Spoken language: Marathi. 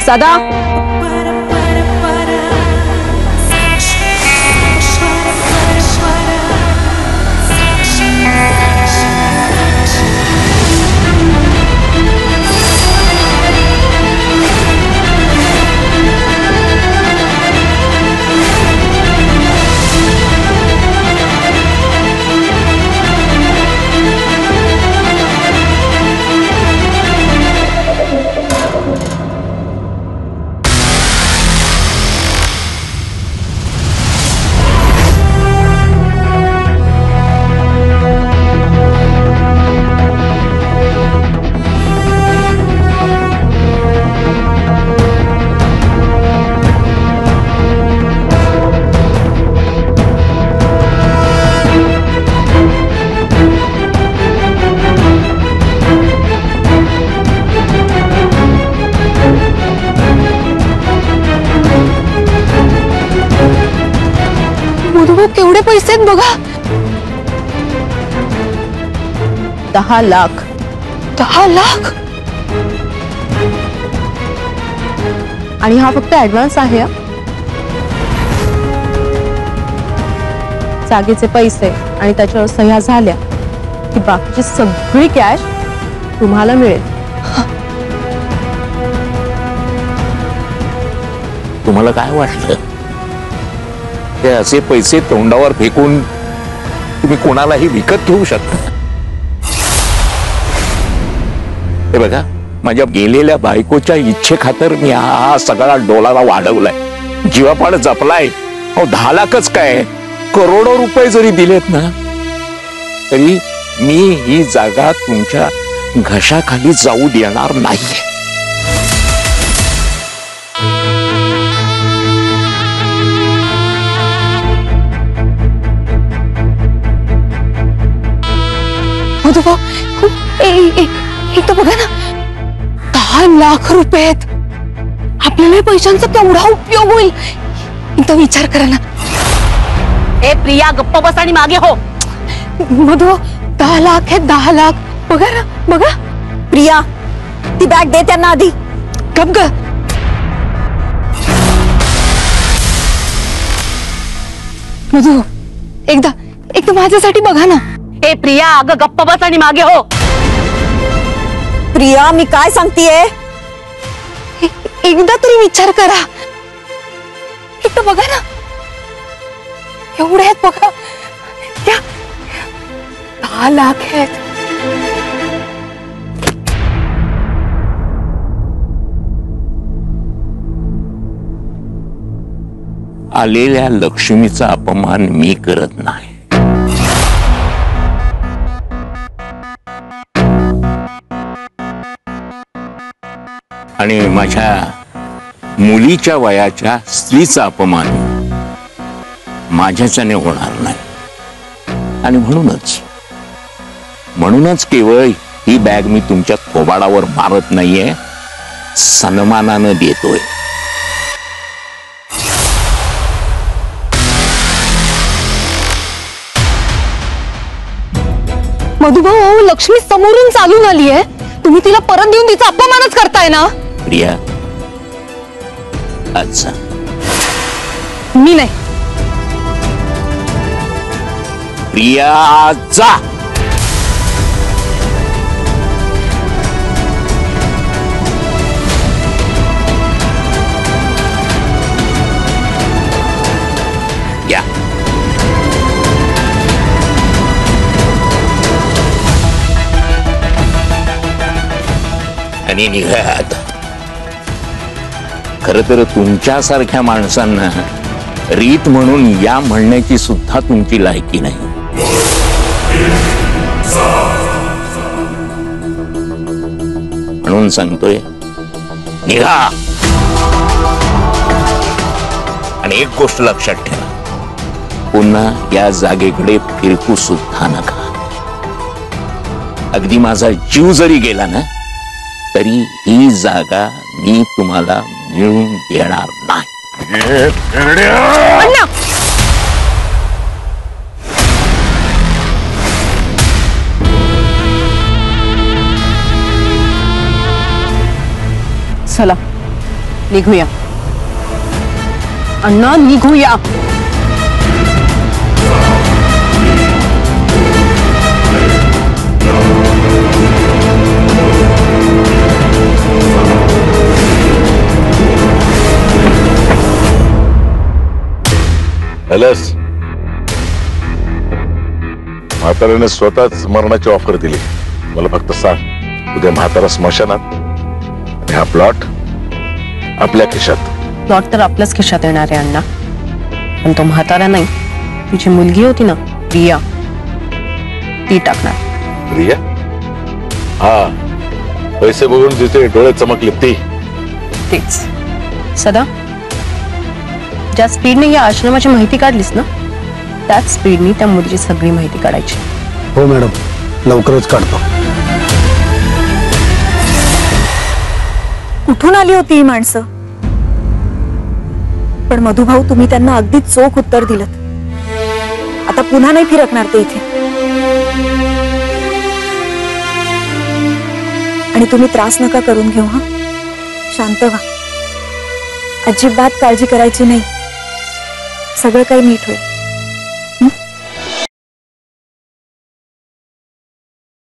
सदा केवढे पैसे आहेत बघा. 10 लाख. 10 लाख. आणि हा फक्त ऍडव्हान्स आहे. जागेचे पैसे आणि त्याच्यावर सह्या झाल्या की बाकीची सगळी कॅश तुम्हाला मिळेल. तुम्हाला काय वाटलं ते असे पैसे तोंडावर फेकून तुम्ही कोणालाही विकत घेऊ शकता? हे बघा, माझ्या गेलेल्या बायकोच्या इच्छेखातर मी हा सगळा डोलारा वाढवलाय, जीवापाड जपलाय. 10 लाखच काय, करोडो रुपये जरी दिलेत ना तरी मी ही जागा तुमच्या घशाखाली जाऊ देणार नाहीये. इथं बघा ना, 10 लाख रुपये आहेत. आपल्याला पैशांचा केवढा उपयोग होईल इथं विचार करा ना. ए प्रिया, गप्प बस आणि मागे हो. मधु, 10 लाख आहेत. 10 लाख. बघा ना, बघा. प्रिया, ती बॅग दे त्यांना आधी. गप ग. मधु, एकदा माझ्यासाठी बघा ना. ए प्रिया, अगं गप्प बस आणि मागे हो. प्रिया, मी काय सांगतेय, एकदा तरी विचार करा. इथं बघा ना, एवढे आहेत बघा. 10 लाख आहेत. आलेल्या लक्ष्मीचा अपमान मी करत नाही. आणि माझ्या मुलीच्या वयाच्या स्त्रीचा अपमान माझ्याच्याने होणार नाही. आणि म्हणूनच केवळ ही बॅग मी तुमच्या थोबाडावर मारत नाहीये, सन्मानानं देतोय. मधुभाऊ, लक्ष्मी समोरून चालून आली आहे. तुम्ही तिला परत देऊन तिचा अपमानच करताय ना. प्रिया, अच्छा, मी नाही. प्रिया, जा. या. आणि निघा आता. खर तर तुमच्यासारख्या माणसांना रीत म्हणून या म्हणण्याची सुद्धा तुमची लायकी नाही. म्हणून सांगतोय, निघा. आणि एक गोष्ट लक्षात ठेवा, पुन्हा या जागेकडे फिरकू सुद्धा नका. अगदी माझा जीव जरी गेला ना तरी ही जागा मी तुम्हाला मिळून देणार नाही. चला, निघूया अण्णा, निघूया. हॅलस, म्हाताऱ्याने स्वतःच मरणाची ऑफर दिली. मला फक्त सांग, उद्या म्हातारा स्मशानात आणि हा प्लॉट आपल्या खिशात. प्लॉट तर आपल्याच खिशात येणार आहे अण्णा, पण तो म्हातारा नाही, तुझी मुलगी होती ना रिया, ती टाकणार. रिया? हा, पैसे बघून तिचे डोळे चमकले ती. तेच. सदा, ज्या स्पीडने या आश्रमाची माहिती काढलीस ना, त्याच स्पीडने त्या मुलीची सगळी माहिती काढायची. हो मॅडम, लवकरच काढतो. कुठून आली होती ही माणसं? पण मधुभाऊ, तुम्ही त्यांना अगदी चोख उत्तर दिलं. आता पुन्हा नाही फिरकणार ते इथे. आणि तुम्ही त्रास नका करून घेऊ. हा, शांत व्हा. अजिबात काळजी करायची नाही. सगळं काही नीट होईल.